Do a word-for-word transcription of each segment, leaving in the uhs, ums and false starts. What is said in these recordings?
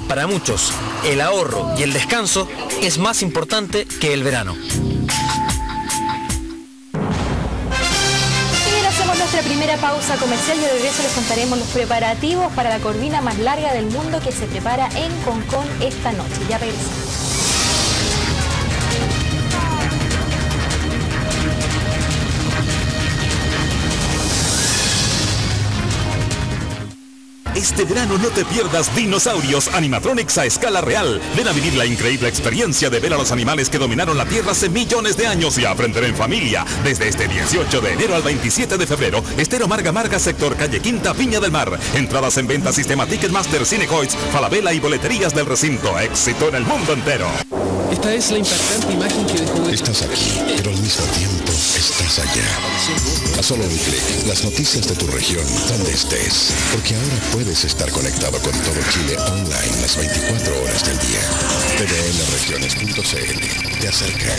Para muchos, el ahorro y el descanso es más importante que el verano. Nuestra primera pausa comercial y de regreso les contaremos los preparativos para la corvina más larga del mundo que se prepara en Concón esta noche. Ya regresamos. Este verano no te pierdas Dinosaurios Animatronics a escala real. Ven a vivir la increíble experiencia de ver a los animales que dominaron la Tierra hace millones de años y a aprender en familia. Desde este dieciocho de enero al veintisiete de febrero, Estero Marga Marga, sector Calle Quinta, Viña del Mar. Entradas en venta Sistema Ticketmaster, Cinecoins, Falabella y boleterías del recinto. Éxito en el mundo entero. Esta es la impactante imagen que dejó de... Estás aquí, pero al mismo tiempo estás allá. A solo un clic, las noticias de tu región, donde estés. Porque ahora puedes estar conectado con todo Chile online las veinticuatro horas del día. T V N regiones punto c l te acerca.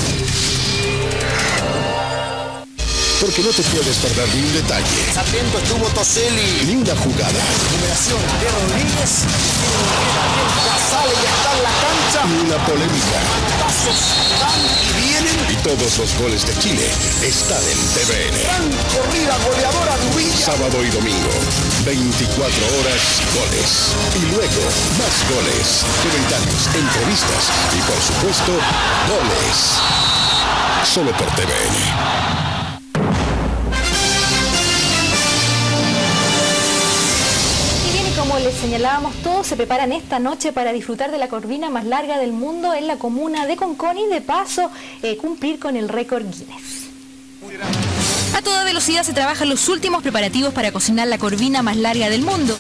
Porque no te puedes perder ni un detalle. Atento estuvo Toselli. Ni una jugada. Numeración de Rodríguez. Sale y está en la cancha. Ni una polémica. Pasos van y vienen. Y todos los goles de Chile están en T V N. Gran corrida goleadora de Uvilla. Sábado y domingo. veinticuatro horas, goles. Y luego, más goles. Comentarios, entrevistas y por supuesto, goles. Solo por T V N. Como les señalábamos, todos se preparan esta noche para disfrutar de la corvina más larga del mundo en la comuna de Concón y de paso eh, cumplir con el récord Guinness. A toda velocidad se trabajan los últimos preparativos para cocinar la corvina más larga del mundo.